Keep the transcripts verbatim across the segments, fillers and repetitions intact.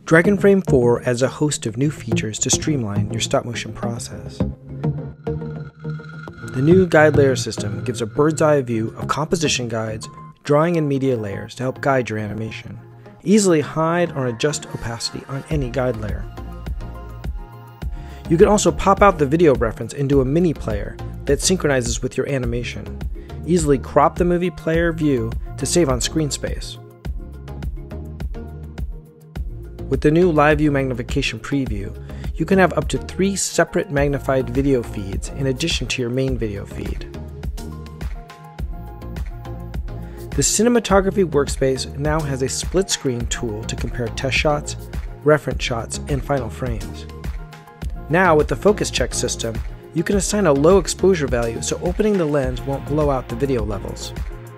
Dragonframe four adds a host of new features to streamline your stop-motion process. The new guide layer system gives a bird's-eye view of composition guides, drawing and media layers to help guide your animation. Easily hide or adjust opacity on any guide layer. You can also pop out the video reference into a mini player that synchronizes with your animation. Easily crop the movie player view to save on screen space. With the new Live View Magnification Preview, you can have up to three separate magnified video feeds in addition to your main video feed. The Cinematography workspace now has a split screen tool to compare test shots, reference shots, and final frames. Now with the focus check system, you can assign a low exposure value so opening the lens won't blow out the video levels.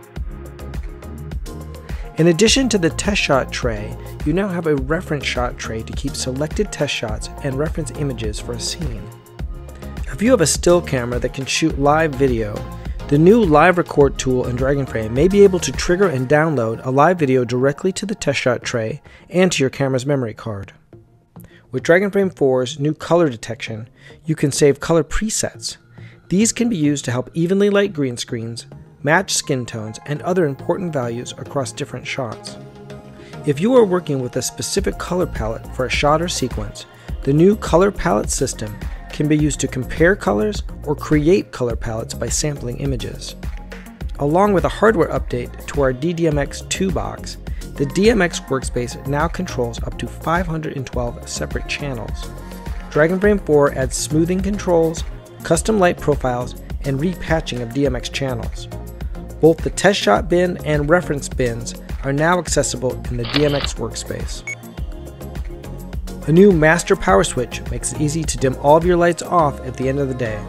In addition to the test shot tray, you now have a reference shot tray to keep selected test shots and reference images for a scene. If you have a still camera that can shoot live video, the new Live Record tool in Dragonframe may be able to trigger and download a live video directly to the test shot tray and to your camera's memory card. With Dragonframe four's new color detection, you can save color presets. These can be used to help evenly light green screens, match skin tones, and other important values across different shots. If you are working with a specific color palette for a shot or sequence, the new color palette system can be used to compare colors or create color palettes by sampling images. Along with a hardware update to our D D M X two box, the D M X workspace now controls up to five hundred twelve separate channels. Dragonframe four adds smoothing controls, custom light profiles, and repatching of D M X channels. Both the test shot bin and reference bins are now accessible in the D M X workspace. A new master power switch makes it easy to dim all of your lights off at the end of the day.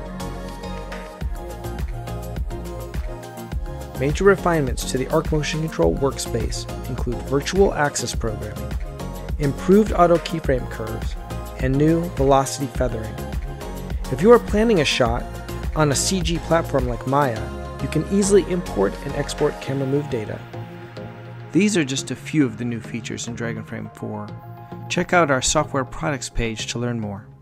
Major refinements to the Arc Motion Control workspace include virtual axis programming, improved auto keyframe curves, and new velocity feathering. If you are planning a shot on a C G platform like Maya, you can easily import and export camera move data. These are just a few of the new features in Dragonframe four. Check out our software products page to learn more.